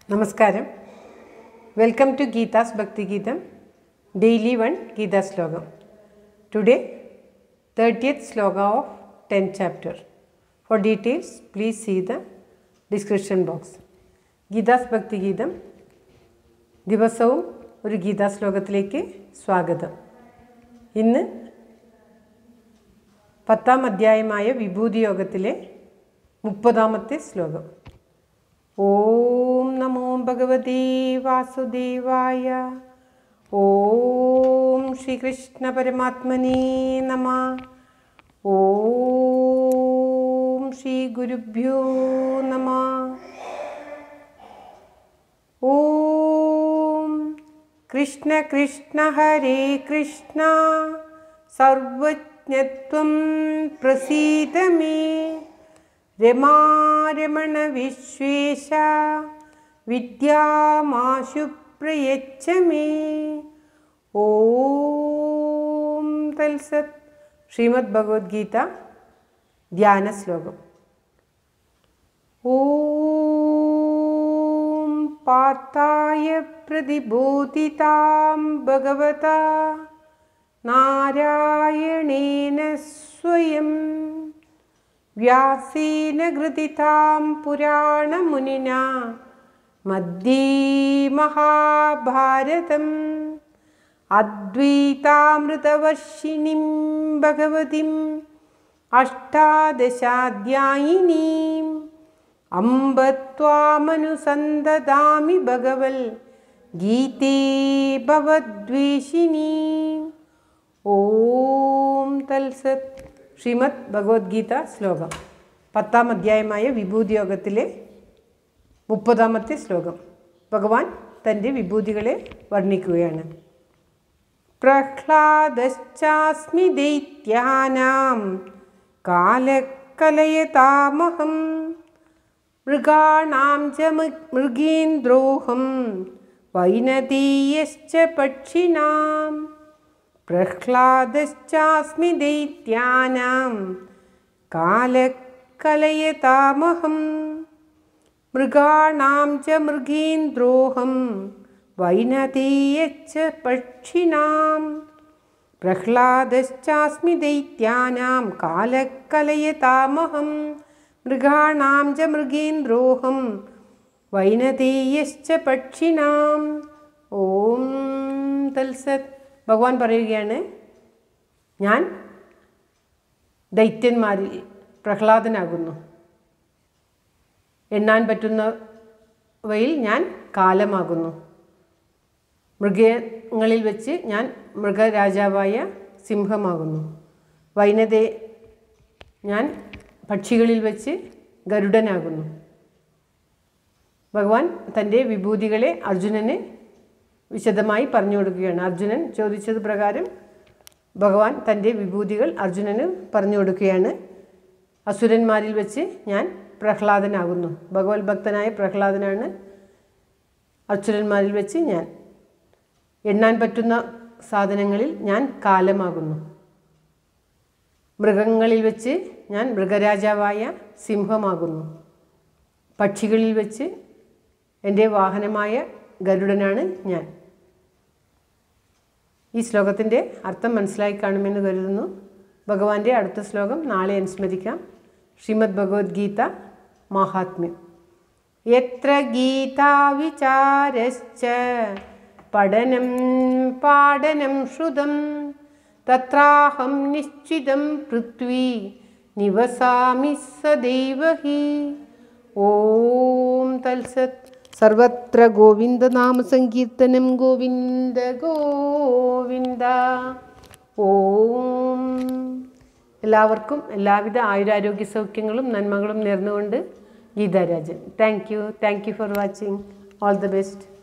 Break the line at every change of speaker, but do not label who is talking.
Namaskaram. Welcome to Geeta's Bhakti Geetam, Daily One Geeta Slogam. Today, 30th Sloga of 10th chapter. For details, please see the description box. Geeta's Bhakti Geetam, ദിവസവും ഒരു ഗീതാ ശ്ലോകത്തിലേക്ക് സ്വാഗതം. ഇന്ന് 10ാം അധ്യായമായ വിഭൂതി യോഗത്തിലെ 30ാമത്തെ ശ്ലോകം. ഓം നമോ ഭഗവതേ വാസുദേവായ. ഓം ശ്രീകൃഷ്ണ പരമാത്മനേ നമഃ. ഓം ശ്രീ ഗുരുഭ്യോ നമഃ. ഓം കൃഷ്ണ കൃഷ്ണ ഹരേ കൃഷ്ണ സർവജ്ഞത്വം പ്രസീദ മേ. രമാരമണ വിശ്വേശ വിദ്യാമാശു പ്രയച്ഛ മേ. ഓം തൽസത്. ശ്രീമദ് ഭഗവത്ഗീത ധ്യാന ശ്ലോകം. ഓം പാർത്ഥായ പ്രതിബോധിതാം ഭഗവതാ നാരായണേന സ്വയം വ്യാസേന ഘൃതിതാം പുരാണമുനിനാ മധ്യേ മഹാഭാരതം അദ്വൈതാമൃതവർഷിണീം ഭഗവതീം അഷ്ടാദശാധ്യായിനീം അംബ ത്വാമനുസന്തതാമി ഭഗവൽ ഗീതേ ഭവദ്വേഷിണീം. ഓം തൽസത്. ശ്രീമദ് ഭഗവത്ഗീത ശ്ലോകം 10ാം അധ്യായമായ വിഭൂതി യോഗത്തിലെ 30ാമത്തെ ശ്ലോകം. ഭഗവാൻ തൻ്റെ വിഭൂതികളെ വർണ്ണിക്കുകയാണ്. പ്രഹ്ലാദശ്ചാസ്മി ദൈത്യാനാം കാലകലയതാമഹം മൃഗാണാം ച മൃഗേന്ദ്രോഹം വൈനതേയശ്ച പക്ഷിണാം. പ്രഹ്ലാദശ്ചാസ്മി ദൈത്യാനാം കാലകലയതാമഹം മൃഗാണാം ച മൃഗേന്ദ്രോഹം വൈനതേയശ്ച പക്ഷിണാം. പ്രഹ്ലാദശ്ചാസ്മി ദൈത്യാനാം കാലകലയതാമഹം മൃഗാണാം ച മൃഗേന്ദ്രോഹം വൈനതേയശ്ച പക്ഷിണാം. ഓം തൽസത്. ഭഗവാൻ പറയുകയാണ്, ഞാൻ ദൈത്യന്മാരിൽ പ്രഹ്ലാദനാകുന്നു. എണ്ണാൻ പറ്റുന്നവയിൽ ഞാൻ കാലമാകുന്നു. മൃഗങ്ങളിൽ വെച്ച് ഞാൻ മൃഗരാജാവായ സിംഹമാകുന്നു. വൈനതേ ഞാൻ പക്ഷികളിൽ വെച്ച് ഗരുഡനാകുന്നു. ഭഗവാൻ തൻ്റെ വിഭൂതികളെ അർജുനന് വിശദമായി പറഞ്ഞു കൊടുക്കുകയാണ്. അർജുനൻ ചോദിച്ചത് പ്രകാരം ഭഗവാൻ തൻ്റെ വിഭൂതികൾ അർജുനന് പറഞ്ഞു കൊടുക്കുകയാണ്. അസുരന്മാരിൽ വെച്ച് ഞാൻ പ്രഹ്ലാദനാകുന്നു. ഭഗവത് ഭക്തനായ പ്രഹ്ലാദനാണ്. അസുരന്മാരിൽ വെച്ച് ഞാൻ എണ്ണാൻ പറ്റുന്ന സാധനങ്ങളിൽ ഞാൻ കാലമാകുന്നു. മൃഗങ്ങളിൽ വെച്ച് ഞാൻ മൃഗരാജാവായ സിംഹമാകുന്നു. പക്ഷികളിൽ വെച്ച് എൻ്റെ വാഹനമായ ഗരുഡനാണ് ഞാൻ. ഈ ശ്ലോകത്തിൻ്റെ അർത്ഥം മനസ്സിലായി കാണുമെന്ന് കരുതുന്നു. ഭഗവാന്റെ അടുത്ത ശ്ലോകം നാളെ അനുസ്മരിക്കാം. ശ്രീമദ് ഭഗവത്ഗീത മാഹാത്മ്യം. യത്ര ഗീതാ വിചാരശ്ച പഠനം പാഠനം ശ്രുതം തത്രാഹം നിശ്ചിതം പൃഥ്വീ നിവസാമി സദൈവ ഹി. ഓം തൽസത്. സർവത്ര ഗോവിന്ദനാമ സങ്കീർത്തനം. ഗോവിന്ദ ഗോവിന്ദ. ഓം. എല്ലാവർക്കും എല്ലാവിധ ആയുരാരോഗ്യ സൗഖ്യങ്ങളും നന്മകളും നേർന്നുകൊണ്ട് Geetharajan. Thank you for watching. All the best.